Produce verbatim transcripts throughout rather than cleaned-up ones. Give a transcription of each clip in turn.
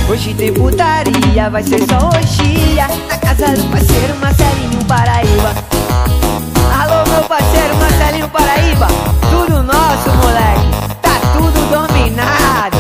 Hoje tem putaria, vai ser só orgia na casa do parceiro Marcelinho Paraíba. Alô meu parceiro Marcelinho Paraíba, tudo nosso moleque, tá tudo dominado.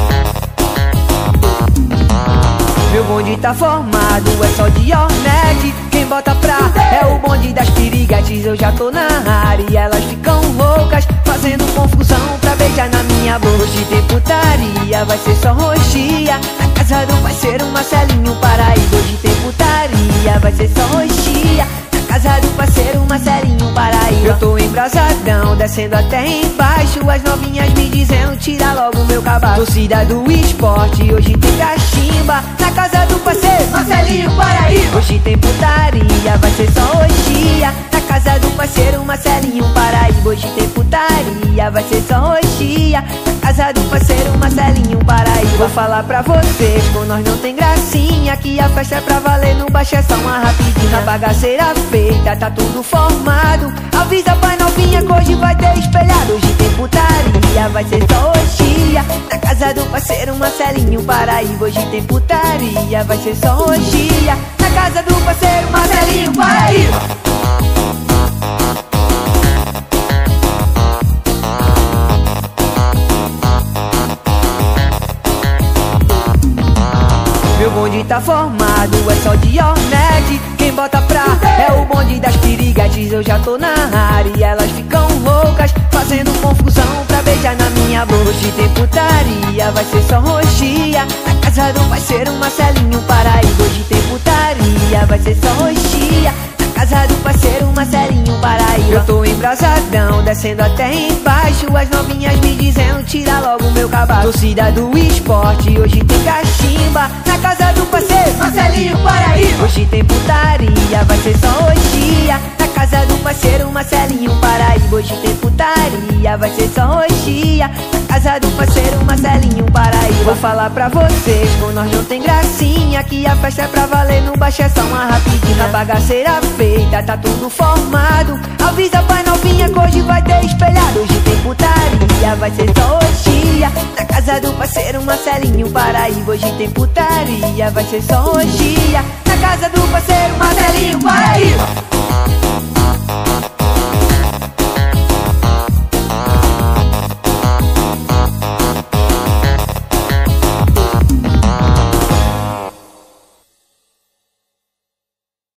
Meu bonde tá formado, é só de Ornette. Quem bota pra é o bonde das pirigates. Eu já tô na área e elas ficam loucas, fazendo confusão pra beijar na minha boca. Hoje tem putaria, vai ser só roxia na casa do parceiro Marcelinho Paraíba. Hoje tem putaria, vai ser só roxia na casa do parceiro Marcelinho Paraíba. Eu tô embrasadão, descendo até embaixo. As novinhas me dizendo, tira logo meu cabaço. Torcida do esporte, hoje tem cachimba na casa do parceiro Marcelinho Paraíba. Hoje tem putaria, vai ser só orgia na casa do parceiro Marcelinho Paraíba. Hoje tem putaria, vai ser só orgia na casa do parceiro Marcelinho Paraíba. Vou falar pra vocês, com nós não tem gracinha, que a festa é pra valer, no baixo é só uma rapidinha. A bagaceira feita, tá tudo formado. Avisa pra novinha que hoje vai ter espelhado. Hoje tem putaria, vai ser só orgia na casa do parceiro Marcelinho Paraíba. Hoje tem putaria, vai ser só orgia na casa do parceiro Marcelinho Paraíba. Meu bonde tá formado, é só de Ornette. Quem bota pra é o bonde das pirigates. Eu já tô na área e elas ficam loucas, fazendo confusão pra beijar na minha boca. Hoje tem putaria, vai ser só roxia na casa do parceiro Marcelinho Paraíba. Hoje tem putaria, vai ser só roxia na casa do parceiro Marcelinho Paraíba. Eu tô embrasadão, descendo até embaixo. As novinhas me dizendo, tira logo meu cabaço. Torcida do esporte, hoje tem cachimba na casa do parceiro Marcelinho Paraíba. Hoje tem putaria, vai ser só orgia na casa do parceiro Marcelinho Paraíba. Hoje tem putaria, vai ser só orgia na casa do parceiro Marcelinho Paraíba. Vou falar pra vocês, com nós não tem gracinha, que a festa é pra valer, no baixo é só uma rapidinha. A bagaceira feita, tá tudo formado. Avisa pra novinha que hoje vai ter espelhado. Hoje tem putaria, vai ser só orgia na casa do parceiro Marcelinho Paraíba. Hoje tem putaria, vai ser só orgia na casa do parceiro Marcelinho Paraíba.